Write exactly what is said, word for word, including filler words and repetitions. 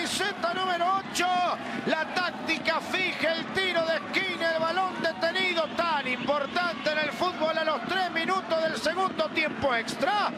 camiseta número ocho. La táctica fija, el tiro de esquina, el balón detenido, tan importante en el fútbol a los tres minutos del segundo tiempo extra.